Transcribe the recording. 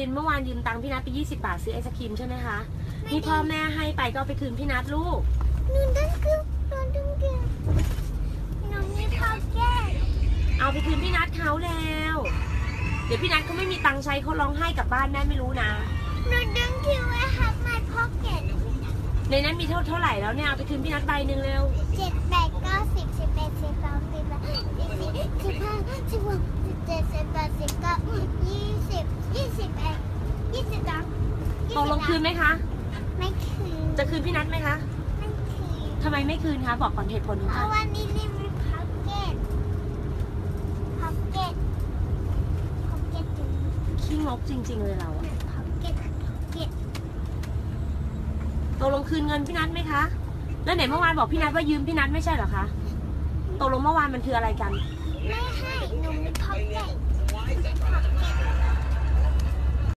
นเมื่อวานยืมตังค์พี่นัทไป20 บาทซื้อไอศครีมใช่ไหมคะนี่พ่อแม่ให้ไปก็เอาไปคืนพี่นัทลูกหนูต้องกินหนูมีพ็อกเก็ตเอาไปคืนพี่นัทเขาแล้วเดี๋ยวพี่นัทเขาไม่มีตังค์ใช้เขาร้องไห้กลับบ้านแม่ไม่รู้นะหนูต้องกินไว้ครับ my pocket ในนั้นมีเท่าไหร่แล้วเนี่ยเอาไปคืนพี่นัทใบหนึ่งเร็ว 7 8 9 10 11 12 13 14 15 16 17 18 19 20 21 22 ตกลงคืนไหมคะไม่คืนจะคืนพี่นัทไหมคะไม่คืนทำไมไม่คืนคะบอกก่อนเหตุผลของเพราะวันนี้นี่มีพ็อกเก็ตขี้งกจริงๆเลยเราพ็อกเก็ตตกลงคืนเงินพี่นัทไหมคะแล้วไหนเมื่อวานบอกพี่นัทว่ายืมพี่นัทไม่ใช่เหรอคะตกลงเมื่อวานมันคืออะไรกันไม่ให้หนูมีพ็อกเก็ต